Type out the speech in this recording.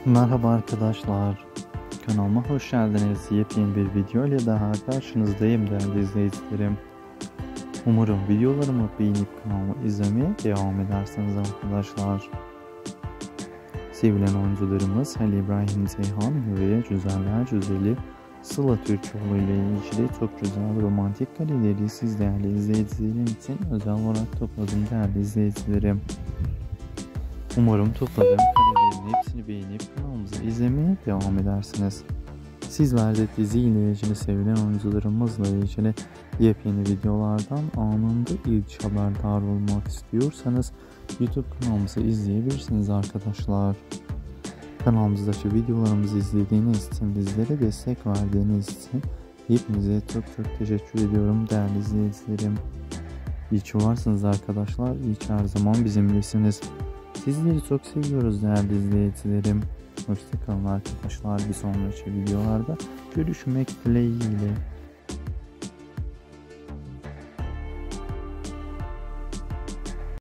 Merhaba arkadaşlar, kanalıma hoş geldiniz. Yepyeni bir video ile daha karşınızdayım değerli izleyicilerim. Umarım videolarımı beğenip kanalımı izlemeye devam edersiniz arkadaşlar. Sevilen oyuncularımız Halil İbrahim Ceyhan ve Güzeller Güzeli Sıla Türkoğlu ile ilgili çok güzel romantik kareleri siz değerli izleyicilerim için özel olarak topladım değerli izleyicilerim. Umarım topladığım karelerin hepsini beğenip kanalımızı izlemeye devam edersiniz. Sizler de dizi ile ilgili sevilen oyuncularımızla ilgili yepyeni videolardan anında ilk haberdar olmak istiyorsanız YouTube kanalımızı izleyebilirsiniz arkadaşlar. Kanalımızdaki videolarımızı izlediğiniz için, bizlere destek verdiğiniz için hepinize çok teşekkür ediyorum değerli izleyicilerim. İyi ki varsınız arkadaşlar, iyi ki her zaman bizimlesiniz. Sizleri çok seviyoruz değerli izleyicilerim. Hoşçakalın arkadaşlar, bir sonraki videolarda görüşmek dileğiyle.